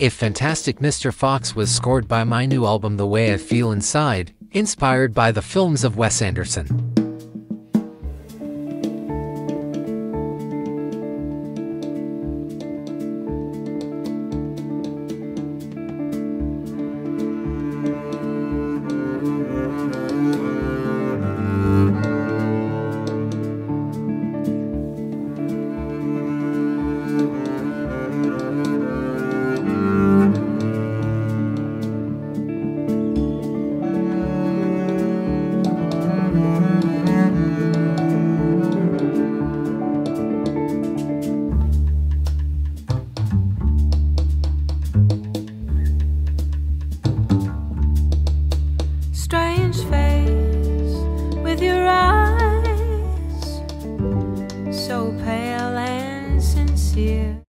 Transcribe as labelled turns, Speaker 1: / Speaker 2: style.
Speaker 1: If Fantastic Mr. Fox was scored by my new album The Way I Feel Inside, inspired by the films of Wes Anderson.
Speaker 2: Strange face with your eyes, so pale and sincere.